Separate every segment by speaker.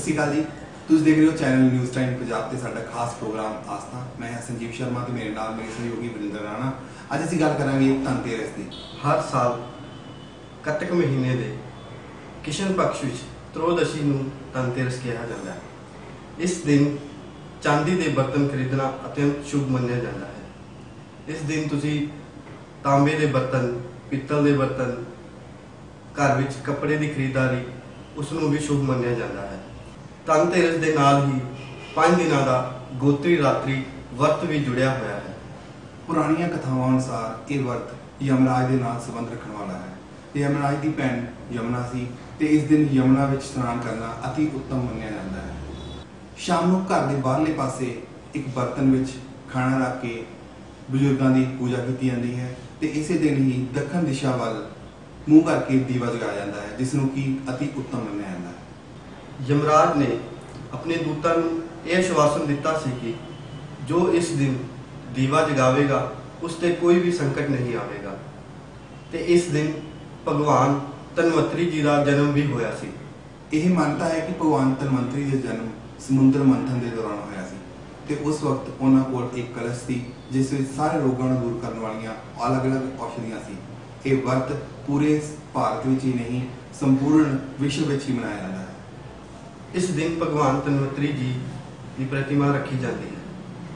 Speaker 1: श्री अकाल जी, तुम देख रहे हो चैनल न्यूज़ टाइम पंजाब ते साडा खास प्रोग्राम आस्था। मैं संजीव शर्मा ते मेरे नाल मेरे सहयोगी वरिंदर राणा। अज असीं गल करांगे धनतेरस दी।
Speaker 2: हर साल कतक महीने दे किशन पक्ष विच त्रोदशी नूं धनतेरस कहा जाता है। इस दिन चांदी के बर्तन खरीदना अत्यंत शुभ मन्निया जाता है। इस दिन तुसी तांबे के बर्तन, पित्तल के बर्तन, घर विच कपड़े की खरीदारी उसनूं भी शुभ मन्निया जाता है। धनतेरस के नाल ही 5 दिनों का गोत्री रात्रि वर्त भी जुड़िया होया है।
Speaker 1: पुरानियां कथावां अनुसार ये वर्त यमराज के नाल संबंध रखने वाला है। यमराज की भैन यमुना सी ते इस दिन यमुना विच स्नान करना अति उत्तम मन्निया जाता है। शाम नूं घर के बाहरले पासे एक बर्तन विच खाना रख के बजुर्गों की पूजा की जाती है ते इसे दिन ही दक्षिण दिशा वाल मुँह करके दीवा जगाया जाता है, जिसनों की अति उत्तम मन्निया जाता है।
Speaker 2: यमराज ने अपने दूतां नूं यह आश्वासन दिता सी कि जो इस दिन दीवा जगावेगा उस ते कोई भी संकट नहीं आवेगा। ते इस दिन भगवान धनवंतरी जी का जन्म भी होया सी।
Speaker 1: यह मानता है कि भगवान धनवंतरी का जन्म समुद्र मंथन के दौरान होया सी ते उस वक्त उन्हां कोल एक कलश सी जिस विच सारे रोगों को दूर करने वालियां अलग अलग औषधियां सी। ये वर्त पूरे भारत में ही नहीं संपूर्ण विश्व में ही मनाया जाता है।
Speaker 2: इस दिन भगवान धनवंतरी जी की प्रतिमा रखी जाती है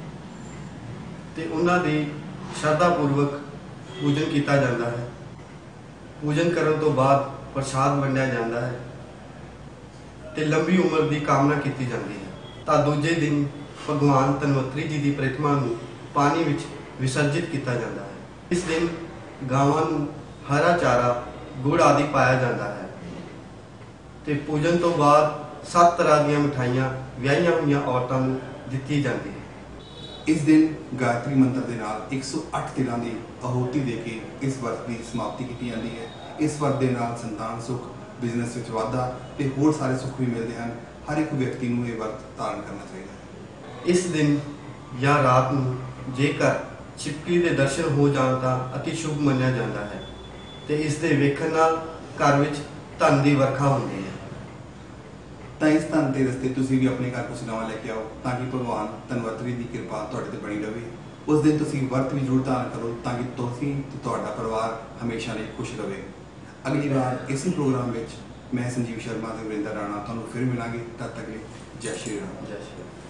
Speaker 2: ते उन्हां दी श्रद्धापूर्वक पूजन किया जाता है। पूजन करने तो बाद प्रसाद वंडिया जाता है ते लंबी उम्र की कामना की जाती है। तो दूजे दिन भगवान धनवंतरी जी की प्रतिमा नूं पानी विच विसर्जित किया जाता है। इस दिन गावां नूं हरा चारा गुड़ आदि पाया जाता है ते पूजन तो बाद 7 तरह दी मिठाइयां विआहियां हुईयां औरतां नूं दित्ती जाती है।
Speaker 1: इस दिन गायत्री मंत्र के नाल 108 तिलों की आहुति देके इस वर्त की समाप्ति की जाती है। इस वर्त के नाल संतान सुख, बिजनेस में वाधा ते होर सारे सुख भी मिलते हैं। हर एक व्यक्ति को यह वर्त धारण करना चाहिए।
Speaker 2: इस दिन या रात नूं जेकर छिपकली के दर्शन हो जाण तां अति शुभ मन्निया जाता है ते इस दे वेखण नाल घर विच धन की वर्खा होती है।
Speaker 1: तो इस धनतेरस से तुसीं भी अपने घर कुछ नवा लेके आओ ताकि भगवान धनवंतरी की कृपा तुहाडे ते बनी रहे। उस दिन तुसीं वर्त भी जरूर धारण करो ताकि तुसीं ते तुहाडा परिवार हमेशा लिए खुश रहे। अगली बार इसी प्रोग्राम में मैं संजीव शर्मा ते वरिंदर राणा तुहानूं फिर मिलांगे। तद तक जय श्री राम।
Speaker 2: जय श्री राम।